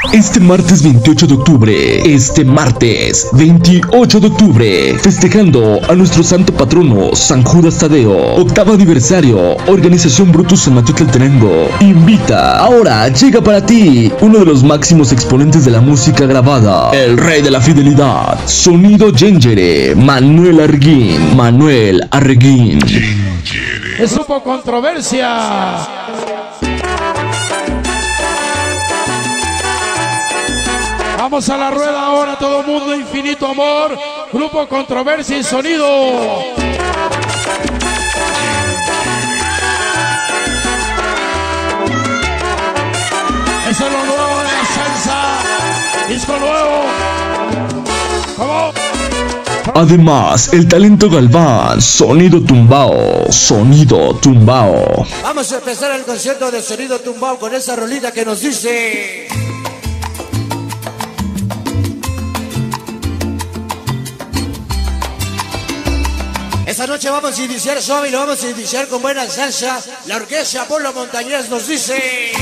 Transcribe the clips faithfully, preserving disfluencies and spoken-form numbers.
Este martes veintiocho de octubre, este martes veintiocho de octubre, festejando a nuestro santo patrono San Judas Tadeo, octavo aniversario, Organización Brutus San Mateo Tlaltenango invita. Ahora llega para ti uno de los máximos exponentes de la música grabada, el rey de la fidelidad, Sonido Gengere, Manuel Arreguín, Manuel Arreguín. Es supo controversia. Vamos a la rueda ahora, todo mundo, infinito amor, grupo Controversia y Sonido. Eso es lo nuevo de la salsa, disco nuevo. ¿Cómo? Además, el talento Galván, Sonido Tumbao, Sonido Tumbao. Vamos a empezar el concierto de Sonido Tumbao con esa rolita que nos dice... Esta noche vamos a iniciar suave y lo vamos a iniciar con buena salsa. La orquesta Apolo Montañez nos dice...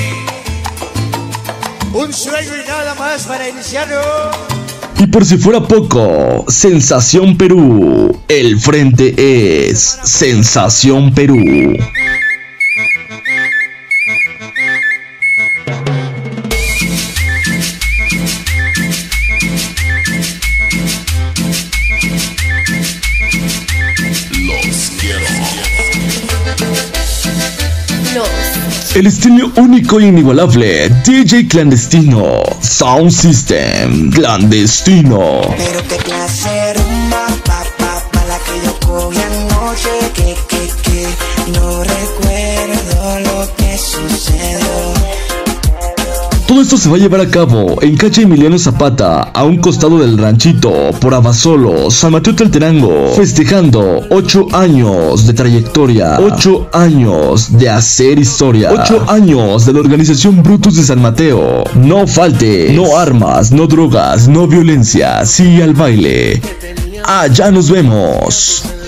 Un sueño y nada más para iniciarlo. Y por si fuera poco, Sensación Perú. El frente es Sensación Perú. El estilo único e inigualable, D J Clandestino, Sound System Clandestino. Pero qué clase rumba, pa, pa, pa, la que yo cogí anoche, que, que, que, no recuerdo lo que sucedió. Todo esto se va a llevar a cabo en calle Emiliano Zapata, a un costado del ranchito, por Abasolo, San Mateo Tlaltenango, festejando ocho años de trayectoria, ocho años de hacer historia, ocho años de la Organización Brutus de San Mateo. No falte, no armas, no drogas, no violencia, sí al baile. Allá nos vemos.